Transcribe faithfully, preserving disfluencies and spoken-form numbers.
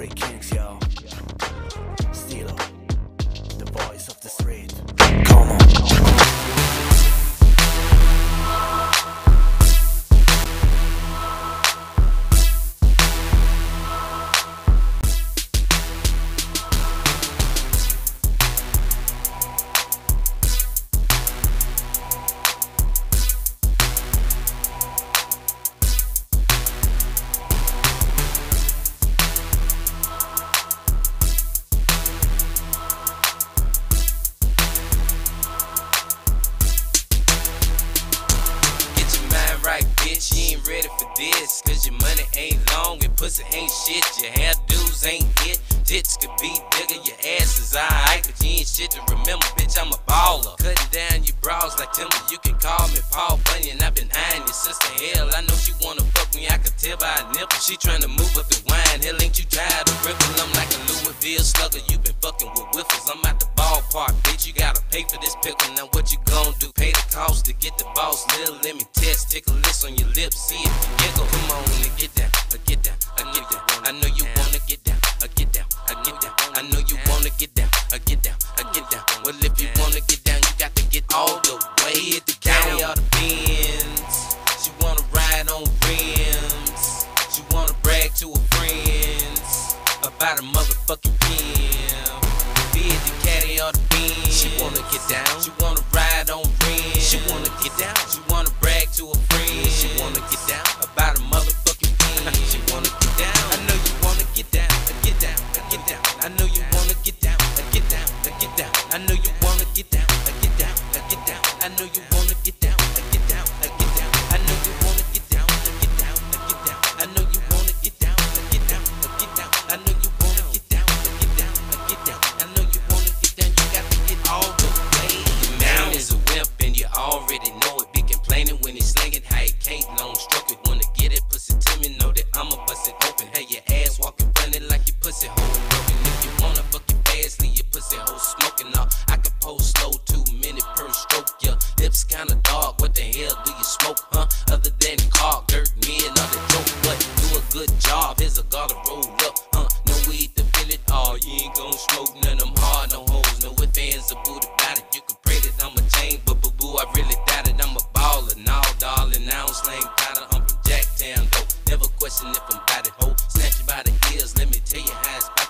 Street Kings, yo. Stilo, the voice of the street. Come on. You ain't ready for this, cause your money ain't long and pussy ain't shit. Your hairdos ain't it, tits could be bigger, your ass is alright, but you ain't shit to remember, bitch, I'm a baller. Cutting down your brows like timber, you can call me Paul Bunyan. I've been eyeing your sister, hell, I know she wanna fuck me, I can tell by a nipple. She tryna move up the wine, hell, ain't you tired of ripping? I'm like a Louisville slugger, you been fucking with whiffles. I'm at the ballpark, bitch, you gotta pay for this pickle. Now what you gon' do? Pay the cost to get the boss, little let me test, take a list on your lips, see if you giggle. Come on and get down, uh, get down, uh, get down. I know you wanna get down, uh, get down, uh, get down. I know you wanna get down, uh, get down, uh, get down. Well, if you wanna get down, you got to get all the way at the county all the Benz. She wanna ride on rims. She wanna brag to her friends about a motherfucking pimp. Be it the caddy or the Benz. She wanna get down. She wanna ride on rims. She wanna get down. She wanna brag to her friends. She wanna get down about a motherfucking pimp. She wanna get down. I know you wanna get down. Get down. Get down. I know you wanna get down. Get down. Get down. I know you wanna get down. Get down. Get down. I know you wanna get down. Get down. Get down. I know you wanna get down. Get down. Get down. I know you wanna get down. Get down. Get down. I know you wanna get down. Get down. Get down. I know you wanna get down. You got to get all the way. Your man is a wimp and you already know it. Be complaining when he's slinging how he can't long stroke it. Wanna get it, pussy to me, know that I'ma bust it open. Hey, your ass walking funny like your pussy hole broken. If you wanna fuck your fast, leave your pussy hole smoking off. I can post slow, two minutes per stroke. Your lips kinda dark, what the hell do you smoke, huh? Other than cock, dirt, me and other joke, but do a good job. Here's a gotta roll up, huh? No weed to fill it all. You ain't gon' smoke none of them hard, no hoes, no if fans a boot about it. You can pray that I'm a chain, but boo boo, I really doubt it. I'm a baller, now darling, I don't slang powder. I'm from Jacktown though. Never question if I'm by the hoe. Snatch you by the ears, let me tell you how it's by.